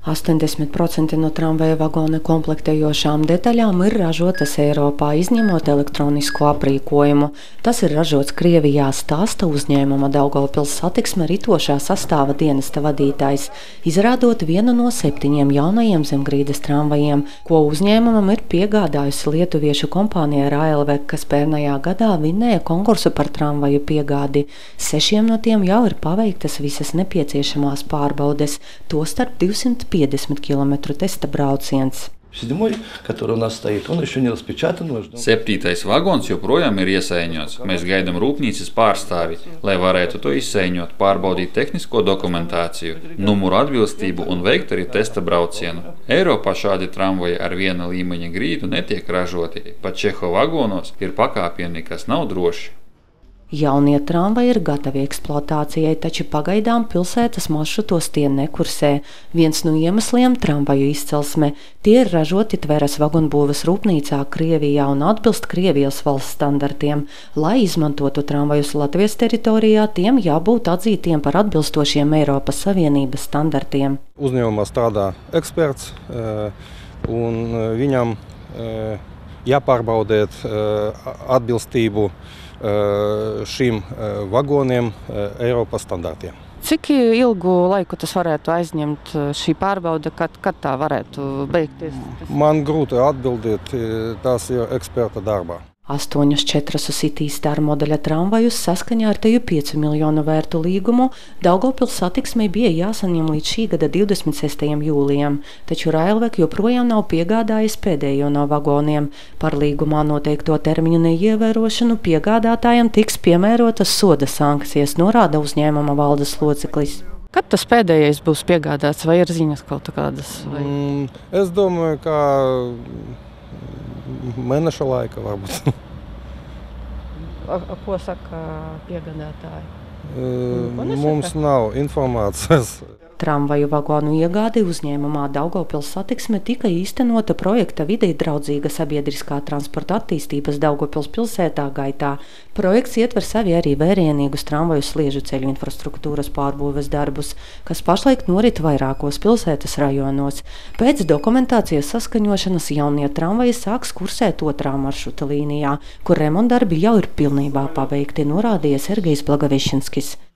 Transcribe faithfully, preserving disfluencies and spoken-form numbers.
astoņdesmit procenti no tramvaja vagona komplektējošām detaļām ir ražotas Eiropā, izņemot elektronisko aprīkojumu. Tas ir ražots Krievijā, stāsta uzņēmuma Daugavpils Satiksme ritošā sastāva dienesta vadītājs, izrādot vienu no septiņiem jaunajiem zemgrīdes tramvajiem, ko uzņēmumam ir piegādājusi lietuviešu kompānija Railvek, kas pērnajā gadā vinnēja konkursu par tramvaju piegādi. Sešiem no tiem jau ir paveiktas visas nepieciešamās pārbaudes, tostarp divsimt piecdesmit kilometru testa brauciens. Septītais vagons joprojām ir iesaiņots. Mēs gaidām rūpnīcas pārstāvi, lai varētu to izsaiņot, pārbaudīt tehnisko dokumentāciju, numuru atbilstību un veikt arī testa braucienu. Eiropā šādi tramvaji ar viena līmeņa grīdu netiek ražoti. Pat Čeho vagonos ir pakāpieni, kas nav droši. Jaunie tramvaji ir gatavi eksploatācijai, taču pagaidām pilsētas maršrutos tie nekursē. Viens no iemesliem – tramvaju izcelsme. Tie ir ražoti Tveras vagonbūves rūpnīcā Krievijā un atbilst Krievijas valsts standartiem. Lai izmantotu tramvajus Latvijas teritorijā, tiem jābūt atzītiem par atbilstošiem Eiropas Savienības standartiem. Uzņēmumā strādā eksperts, un viņam jāpārbaudēt atbilstību šīm vagoniem Eiropas standartiem. Cik ilgu laiku tas varētu aizņemt šī pārbaude, kad, kad tā varētu beigties? Man grūti atbildēt, tas ir eksperta darbā. Astoņus četrus City Star modeļa tramvajus saskaņā ar teju piecu miljonu vērtu līgumu Daugavpils Satiksmei bija jāsaņem līdz šī gada divdesmit sestajam jūlijam, taču Railvek joprojām nav piegādājis pēdējo no vagoniem. Par līgumā noteikto termiņu neievērošanu piegādātājiem tiks piemērotas soda sankcijas, norāda uzņēmuma valdes loceklis. Kad tas pēdējais būs piegādāts, vai ir ziņas kaut kādas? Vai... Mm, es domāju, ka mēneša laika varbūt. A, a, ko saka piegādātāji? E, mums nav informācijas. Tramvaju vagonu iegādi uzņēmumā Daugavpils Satiksme tika īstenota projekta videi draudzīga sabiedriskā transporta attīstības Daugavpils pilsētā gaitā. Projekts ietver sevi arī vērienīgus tramvaju sliežu ceļu infrastruktūras pārbūves darbus, kas pašlaik norit vairākos pilsētas rajonos. Pēc dokumentācijas saskaņošanas jaunie tramvaji sāks kursēt otrā maršruta līnijā, kur remontdarbi jau ir pilnībā pabeigti, norādīja Sergejs Blagavišinskis.